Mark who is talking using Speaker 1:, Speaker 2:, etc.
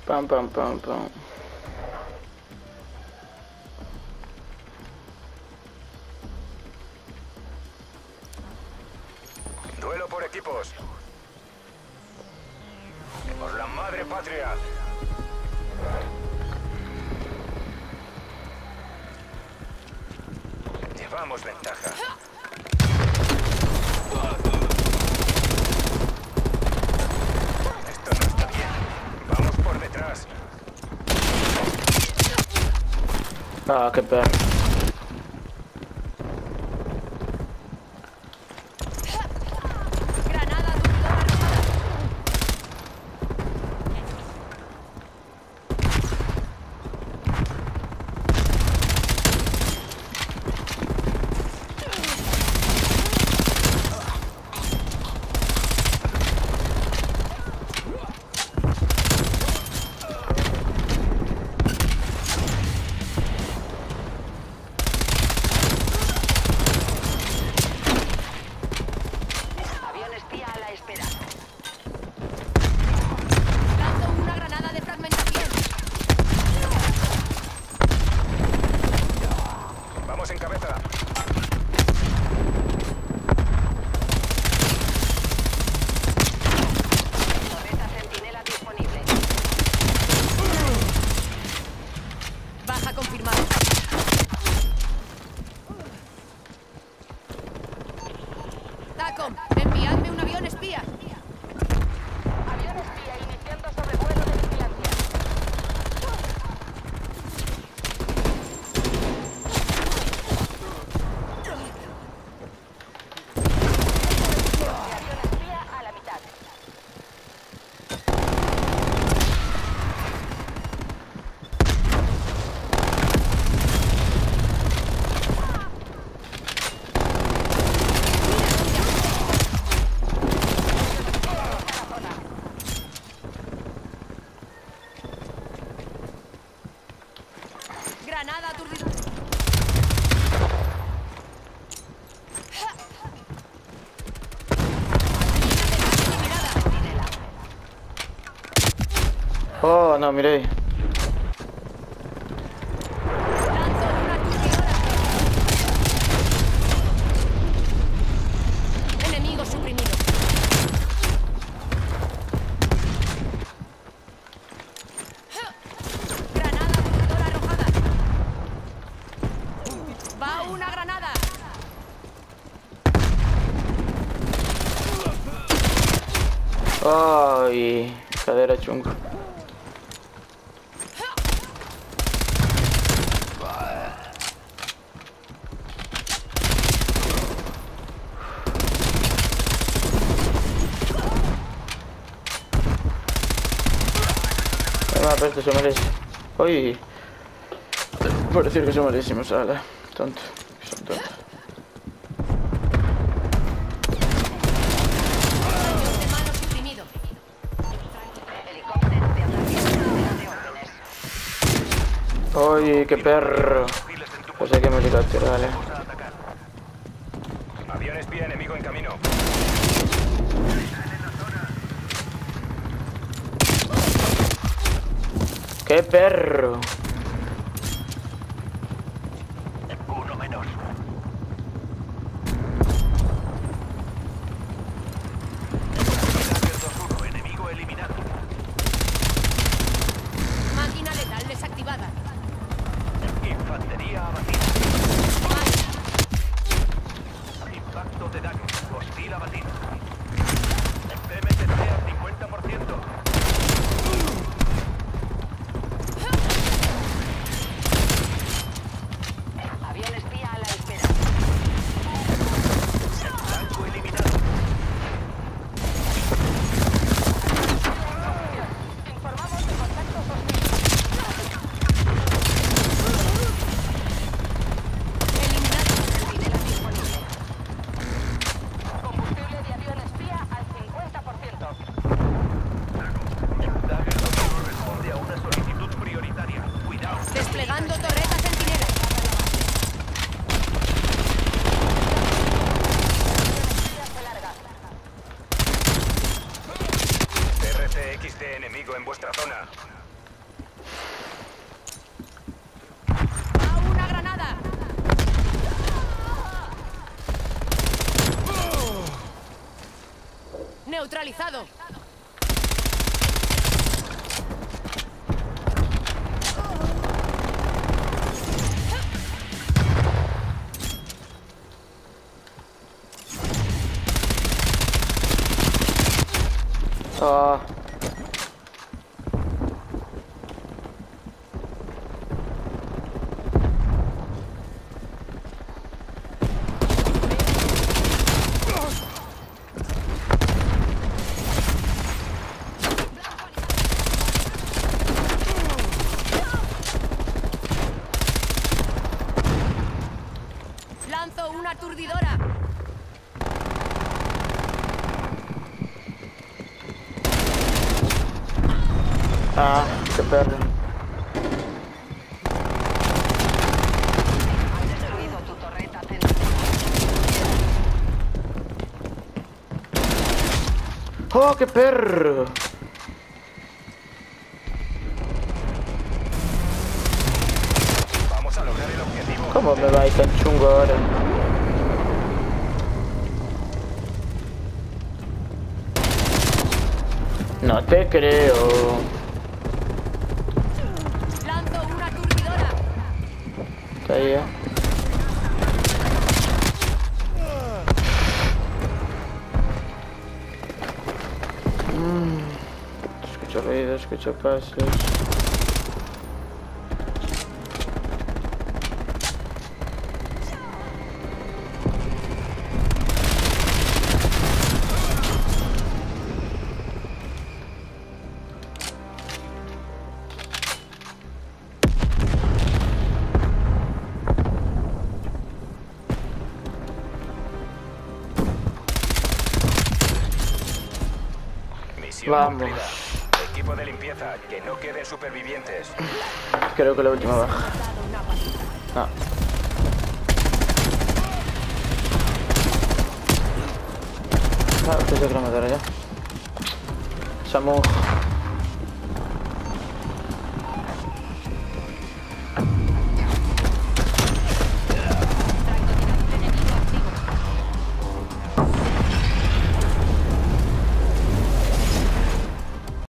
Speaker 1: Pam, pam, pam, pam.
Speaker 2: Duelo por equipos. Por la madre patria. Llevamos ventaja. Esto no está bien. Vamos por detrás.
Speaker 1: Ah, qué perro.
Speaker 3: Granada aturdidora arrojada. Avión espía a la espera. Lanzo una granada de fragmentación.
Speaker 2: Vamos en cabeza.
Speaker 3: Torreta centinela disponible. Baja confirmada. TACOM, enviadme un avión espía. Avión espía iniciando sobrevuelo de vigilancia. Avión espía a la mitad. Granada aturdida.
Speaker 1: Oh, no, miré.
Speaker 3: Lanzo una aturdidora. Enemigo suprimido. Granada aturdidora arrojada. Va una granada.
Speaker 1: Ay, cadera chungo. Pero esto se merece. Uy. Por decir que son malísimos, ala. Tonto. Que son tontos.
Speaker 3: Avión de mano suprimido. Helicóptero de ataque. De órdenes.
Speaker 1: Uy, qué perro. Pues hay que me helicóptero, vale.
Speaker 2: Avión espía enemigo en camino.
Speaker 1: ¡Qué perro!
Speaker 2: Uno menos. Enemigo eliminado.
Speaker 3: Máquina letal desactivada.
Speaker 2: Infantería abatida. Impacto de daño. Hostil abatido. PMTC al 50%.
Speaker 3: Avión espía a la espera.
Speaker 2: Blanco eliminado.
Speaker 3: Informamos de contactos hostiles. Eliminado. Centinela disponible. Combustible de avión espía al 50%.
Speaker 2: Dagger responde a una solicitud prioritaria. Cuidado.
Speaker 3: Desplegando torreta centinela.
Speaker 2: RCXD enemigo en vuestra zona.
Speaker 3: localizado.
Speaker 1: Ah.
Speaker 3: Lanzo una aturdidora.
Speaker 1: Ah, qué perro.
Speaker 3: Han destruido tu torreta central.
Speaker 1: ¡Oh, qué perro!
Speaker 2: Vamos a lograr el objetivo.
Speaker 1: ¿Cómo me va a ir tan chungo ahora? No te creo.
Speaker 3: Lanzo una aturdidora.
Speaker 1: Está ahí, Escucho ruido, escucho pasos.
Speaker 2: Misión
Speaker 1: Vamos.
Speaker 2: cumplida. Equipo de limpieza, que no queden supervivientes.
Speaker 1: Creo que la última baja. No. Ah, pensé que lo matara ya. Samu.